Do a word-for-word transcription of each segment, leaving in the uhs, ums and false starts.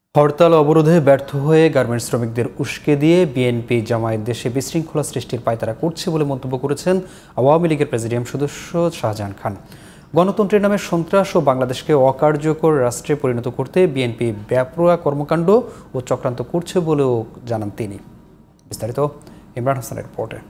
হরতাল অবরোধে ব্যর্থ হয়ে গার্মেন্টস শ্রমিকদের উস্কে দিয়ে বিএনপি জামায়াত দেশে বিশৃঙ্খলা সৃষ্টির পায়তারা করছে বলে মন্তব্য করেছেন আওয়ামী লীগের প্রেসিডিয়াম সদস্য শাহজাহান খান। গণতন্ত্রের নামে সন্ত্রাস ও বাংলাদেশকে অকার্যকর রাষ্ট্রে পরিণত করতে বিএনপি বেপরোয়া কর্মকাণ্ড ও চক্রান্ত করছে বলেও জানান তিনি। বিস্তারিত ইমরান হাসানের রিপোর্টে।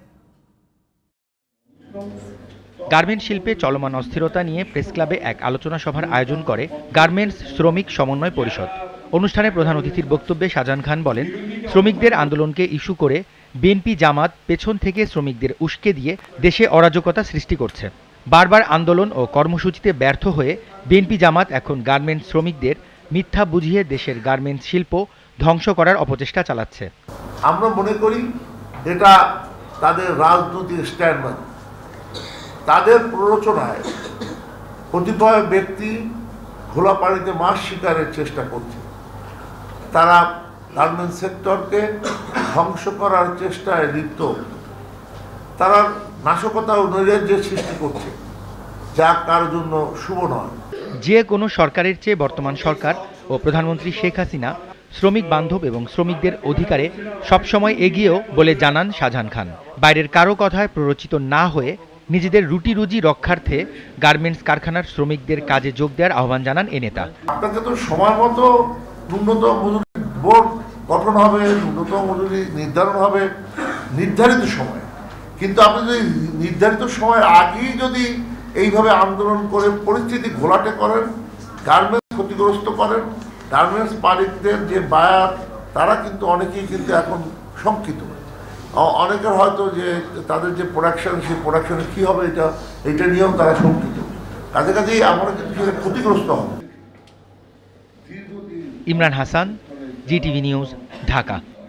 গার্মেন্টস শিল্পে চলমান অস্থিরতা নিয়ে প্রেসক্লাবে এক আলোচনা সভার আয়োজন করে গার্মেন্টস শ্রমিক সমন্বয় পরিষদ। অনুষ্ঠানে প্রধান অতিথির বক্তব্যে শাহজাহান খান বলেন, শ্রমিকদের আন্দোলনকে ইস্যু করে বিএনপি জামাত পেছন থেকে শ্রমিকদের উস্কে দিয়ে দেশে অরাজকতা সৃষ্টি করছে। বারবার আন্দোলন ও কর্মসূচিতে ব্যর্থ হয়ে বিএনপি জামাত এখন গার্মেন্টস শ্রমিকদের মিথ্যা বুঝিয়ে দেশের গার্মেন্টস শিল্প ধ্বংস করার অপচেষ্টা চালাচ্ছে। আমরা মনে করি এটা তাদের রাজনৈতিক স্ট্যান্ড, তাদের প্ররোচনায় কতিপয় ব্যক্তি ঘোলা পানিতে মাছ শিকারের চেষ্টা করছে। তারা গার্মেন্টস সেক্টরকে ধ্বংস করার চেষ্টায় লিপ্ত। তারা নাশকতা ও নৈরাজ্যের সৃষ্টি করছে, যা কার জন্য শুভ নয়। যে কোনো সরকারের চেয়ে বর্তমান সরকার ও প্রধানমন্ত্রী শেখ হাসিনা শ্রমিক বান্ধব এবং শ্রমিকদের অধিকারে সবসময় এগিয়েও বলে জানান শাহজাহান খান। বাইরের কারো কথায় প্ররোচিত না হয়ে নিজেদের রুটি রুজি রক্ষার্থে গার্মেন্টস কারখানার শ্রমিকদের কাজে যোগ দেওয়ার আহ্বান জানান এ নেতা। আপনাকে তো সময় মতো ন্যূনতম মজুরি বোর্ড গঠন হবে, ন্যূনতম মজুরি নির্ধারণ হবে নির্ধারিত সময়ে, কিন্তু আপনি যদি নির্ধারিত সময়ের আগেই যদি এইভাবে আন্দোলন করে পরিস্থিতি ঘোলাটে করেন, গার্মেন্টস ক্ষতিগ্রস্ত করেন, গার্মেন্টস মালিকদের যে বায়ার তারা কিন্তু অনেকেই কিন্তু এখন শঙ্কিত। অনেকের হয়তো যে তাদের যে প্রোডাকশন, সেই প্রোডাকশনে কী হবে এটা এটা নিয়েও তারা শঙ্কিত। কাজে কাজেই আমরা কিন্তু সেটা ক্ষতিগ্রস্ত হব। Imran Hasan, G TV news, Dhaka.